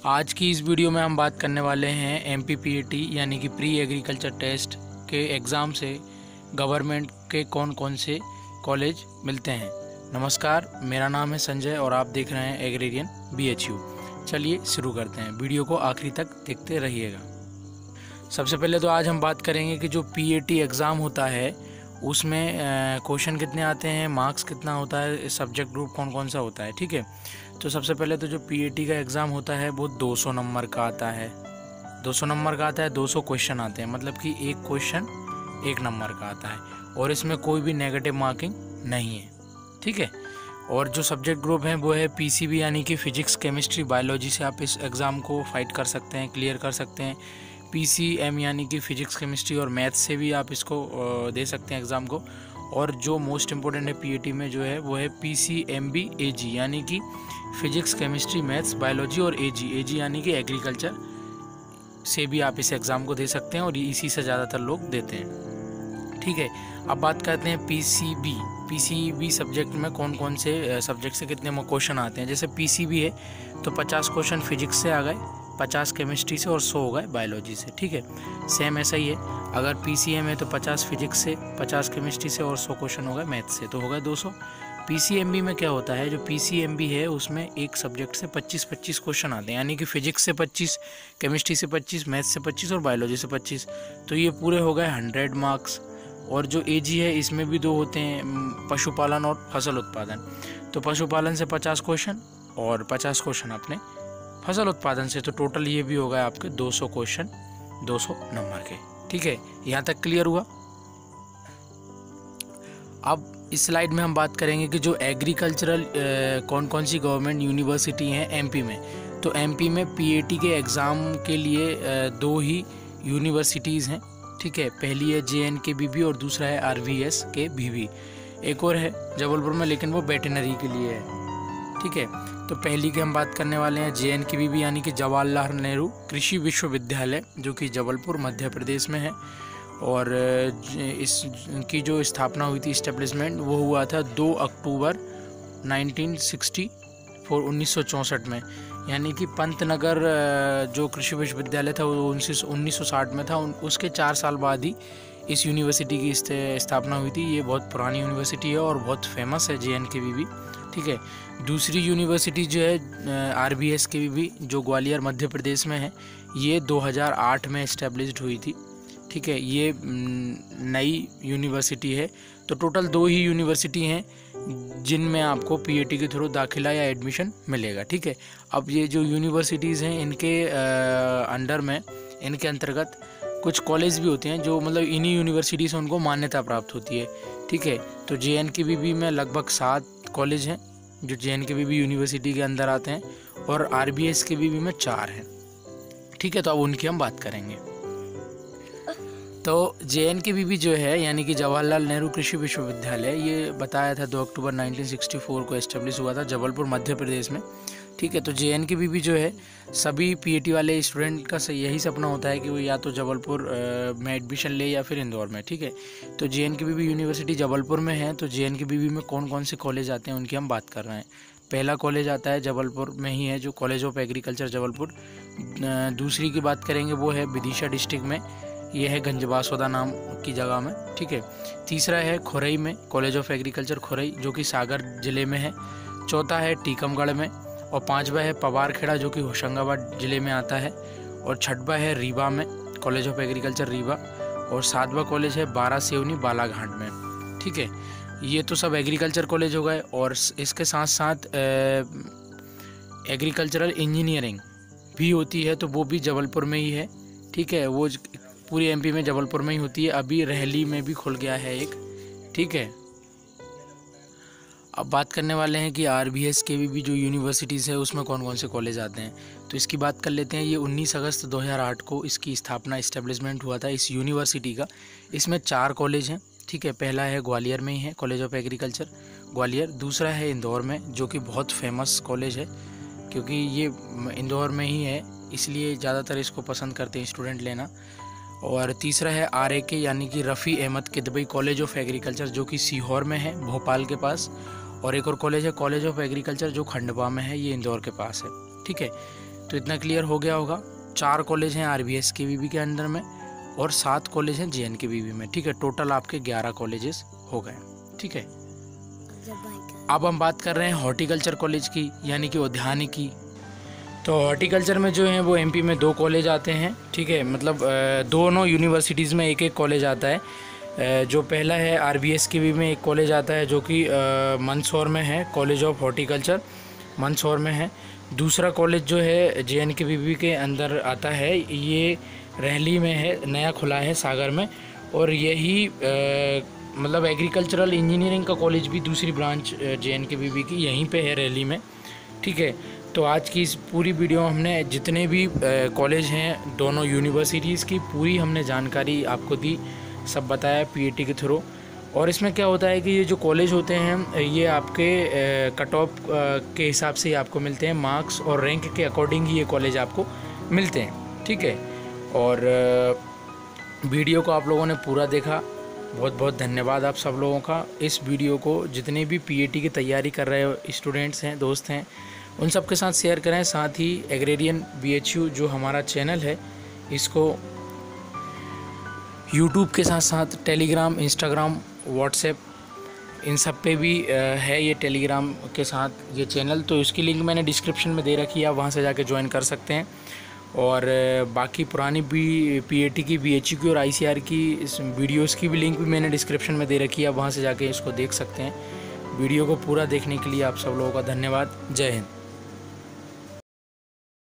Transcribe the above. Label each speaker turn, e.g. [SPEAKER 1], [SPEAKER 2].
[SPEAKER 1] आज की इस वीडियो में हम बात करने वाले हैं MPPAT यानी कि प्री एग्रीकल्चर टेस्ट के एग्ज़ाम से गवर्नमेंट के कौन कौन से कॉलेज मिलते हैं। नमस्कार, मेरा नाम है संजय और आप देख रहे हैं एग्रेरियन BHU। चलिए शुरू करते हैं, वीडियो को आखिरी तक देखते रहिएगा। सबसे पहले तो आज हम बात करेंगे कि जो PAT एग्ज़ाम होता है उसमें क्वेश्चन कितने आते हैं, मार्क्स कितना होता है, सब्जेक्ट ग्रुप कौन कौन सा होता है। ठीक है, तो सबसे पहले तो जो PAT का एग्ज़ाम होता है वो 200 नंबर का आता है। 200 नंबर का आता है, 200 क्वेश्चन आते हैं, मतलब कि एक क्वेश्चन 1 नंबर का आता है और इसमें कोई भी नेगेटिव मार्किंग नहीं है। ठीक है, और जो सब्जेक्ट ग्रुप हैं वो है PCB यानी कि फिजिक्स, केमिस्ट्री, बायोलॉजी से आप इस एग्ज़ाम को फाइट कर सकते हैं, क्लियर कर सकते हैं। PCM यानी कि फिजिक्स, केमिस्ट्री और मैथ्स से भी आप इसको दे सकते हैं एग्ज़ाम को। और जो मोस्ट इम्पोर्टेंट है PAT में जो है वो है PCMB AG यानी कि फिजिक्स, केमिस्ट्री, मैथ्स, बायोलॉजी और AG यानी कि एग्रीकल्चर से भी आप इस एग्ज़ाम को दे सकते हैं और इसी से ज़्यादातर लोग देते हैं। ठीक है, अब बात करते हैं PCB सब्जेक्ट में कौन कौन से सब्जेक्ट से कितने क्वेश्चन आते हैं। जैसे PCB है तो 50 क्वेश्चन फिजिक्स से आ गए, 50 केमिस्ट्री से और 100 हो गए बायोलॉजी से। ठीक है, सेम ऐसा ही है। अगर PCM है तो 50 फिजिक्स से, 50 केमिस्ट्री से और 100 क्वेश्चन हो गए मैथ्स से, तो हो गए 200। PCMB में क्या होता है, जो PCMB है उसमें एक सब्जेक्ट से 25-25 क्वेश्चन आते हैं, यानी कि फिजिक्स से 25, केमिस्ट्री से 25, मैथ्स से 25 और बायोलॉजी से 25, तो ये पूरे हो गए 100 मार्क्स। और जो AG है इसमें भी 2 होते हैं, पशुपालन और फसल उत्पादन। तो पशुपालन से 50 क्वेश्चन और 50 क्वेश्चन अपने फसल उत्पादन से, तो टोटल ये भी होगा आपके 200 क्वेश्चन 200 नंबर के। ठीक है, यहाँ तक क्लियर हुआ। अब इस स्लाइड में हम बात करेंगे कि जो एग्रीकल्चरल कौन कौन सी गवर्नमेंट यूनिवर्सिटी हैं MP में। तो MP में PAT के एग्ज़ाम के लिए 2 ही यूनिवर्सिटीज़ हैं। ठीक है, पहली है JNKBB और दूसरा है RVSKBB। एक और है जबलपुर में, लेकिन वो वेटरनरी के लिए है। ठीक है, तो पहली की हम बात करने वाले हैं JNKBB यानी कि जवाहरलाल नेहरू कृषि विश्वविद्यालय, जो कि जबलपुर मध्य प्रदेश में है। और इसकी जो स्थापना हुई थी, इस्टेब्लिशमेंट, वो हुआ था 2 अक्टूबर 1964 में। यानी कि पंतनगर जो कृषि विश्वविद्यालय था वो 1960 में था। उसके 4 साल बाद ही इस यूनिवर्सिटी की स्थापना हुई थी। ये बहुत पुरानी यूनिवर्सिटी है और बहुत फेमस है JNKBB। ठीक है, दूसरी यूनिवर्सिटी जो है RVSKBB जो ग्वालियर मध्य प्रदेश में है, ये 2008 में इस्टेब्लिश्ड हुई थी। ठीक है, ये नई यूनिवर्सिटी है। तो टोटल 2 ही यूनिवर्सिटी हैं जिनमें आपको PAT के थ्रू दाखिला या एडमिशन मिलेगा। ठीक है, अब ये जो यूनिवर्सिटीज़ हैं इनके अंडर में, इनके अंतर्गत कुछ कॉलेज भी होते हैं जो मतलब इन्हीं यूनिवर्सिटी से उनको मान्यता प्राप्त होती है। ठीक है, तो JNKBB में लगभग 7 कॉलेज हैं जो JNKBB यूनिवर्सिटी के अंदर आते हैं और RVSKBB में 4 हैं। ठीक है, तो अब उनकी हम बात करेंगे। तो JNKBB जो है यानी कि जवाहरलाल नेहरू कृषि विश्वविद्यालय, ये बताया था 2 अक्टूबर 1964 को एस्टेब्लिश हुआ था जबलपुर मध्य प्रदेश में। ठीक है, तो JNKBB जो है सभी PAT वाले स्टूडेंट का यही सपना होता है कि वो या तो जबलपुर में एडमिशन ले या फिर इंदौर में। ठीक है, तो JNKBB यूनिवर्सिटी जबलपुर में है। तो JNKBB में कौन कौन से कॉलेज आते हैं उनकी हम बात कर रहे हैं। पहला कॉलेज आता है जबलपुर में ही है, जो कॉलेज ऑफ एग्रीकल्चर जबलपुर। दूसरी की बात करेंगे वो है विदिशा डिस्ट्रिक्ट में, ये है गंजबासौदा नाम की जगह में। ठीक है, तीसरा है खुरई में, कॉलेज ऑफ एग्रीकल्चर खुरई जो कि सागर ज़िले में है। चौथा है टीकमगढ़ में और 5वां है पवारखेड़ा जो कि होशंगाबाद ज़िले में आता है। और 6वां है रीवा में, कॉलेज ऑफ एग्रीकल्चर रीवा। और 7वां कॉलेज है बारासिवनी बालाघाट में। ठीक है, ये तो सब एग्रीकल्चर कॉलेज हो गए। और इसके साथ साथ एग्रीकल्चरल इंजीनियरिंग भी होती है, तो वो भी जबलपुर में ही है। ठीक है, वो पूरी MP में जबलपुर में ही होती है। अभी रहली में भी खुल गया है एक। ठीक है, अब बात करने वाले हैं कि RVSKBB जो यूनिवर्सिटीज़ है उसमें कौन कौन से कॉलेज आते हैं, तो इसकी बात कर लेते हैं। ये 19 अगस्त 2008 को इसकी स्थापना, इस्टेब्लिशमेंट हुआ था इस यूनिवर्सिटी का। इसमें 4 कॉलेज हैं। ठीक है, पहला है ग्वालियर में ही है, कॉलेज ऑफ एग्रीकल्चर ग्वालियर। दूसरा है इंदौर में, जो कि बहुत फेमस कॉलेज है क्योंकि ये इंदौर में ही है, इसलिए ज़्यादातर इसको पसंद करते हैं स्टूडेंट लेना। और तीसरा है RAK यानी कि Rafi Ahmed Kidwai college of agriculture जो कि सीहोर में है, भोपाल के पास। और एक और कॉलेज है कॉलेज ऑफ एग्रीकल्चर जो खंडवा में है, ये इंदौर के पास है। ठीक है, तो इतना क्लियर हो गया होगा। 4 कॉलेज हैं RBSKVB के अंडर में और 7 कॉलेज हैं JNKVB में। ठीक है, टोटल आपके 11 कॉलेजेस हो गए। ठीक है, अब हम बात कर रहे हैं हॉर्टिकल्चर कॉलेज की, यानी कि उद्यानिकी। तो हॉर्टिकल्चर में जो है वो MP में 2 कॉलेज आते हैं। ठीक है, मतलब दोनों यूनिवर्सिटीज़ में एक कॉलेज आता है। जो पहला है RBSKVB में एक कॉलेज आता है जो कि मंदसौर में है, कॉलेज ऑफ हॉर्टिकल्चर मंदसौर में है। दूसरा कॉलेज जो है JNKVB के अंदर आता है, ये रहली में है, नया खुला है सागर में। और यही मतलब एग्रीकल्चरल इंजीनियरिंग का कॉलेज भी दूसरी ब्रांच JNKVB की यहीं पे है, रहली में। ठीक है, तो आज की इस पूरी वीडियो में हमने जितने भी कॉलेज हैं दोनों यूनिवर्सिटीज़ की पूरी हमने जानकारी आपको दी, सब बताया PAT के थ्रू। और इसमें क्या होता है कि ये जो कॉलेज होते हैं ये आपके कट ऑफ के हिसाब से ही आपको मिलते हैं, मार्क्स और रैंक के अकॉर्डिंग ही ये कॉलेज आपको मिलते हैं। ठीक है, और वीडियो को आप लोगों ने पूरा देखा, बहुत बहुत धन्यवाद आप सब लोगों का। इस वीडियो को जितने भी PAT की तैयारी कर रहे स्टूडेंट्स हैं, दोस्त हैं, उन सब के साथ शेयर करें। साथ ही एग्रेरियन BHU जो हमारा चैनल है, इसको YouTube के साथ साथ टेलीग्राम, इंस्टाग्राम, व्हाट्सएप, इन सब पे भी है ये टेलीग्राम के साथ ये चैनल। तो इसकी लिंक मैंने डिस्क्रिप्शन में दे रखी है, आप वहाँ से जाके ज्वाइन कर सकते हैं। और बाकी पुरानी PAT की, BHU की और ICR की इस वीडियोस की भी लिंक भी मैंने डिस्क्रिप्शन में दे रखी है, आप वहाँ से जाके इसको देख सकते हैं। वीडियो को पूरा देखने के लिए आप सब लोगों का धन्यवाद। जय हिंद।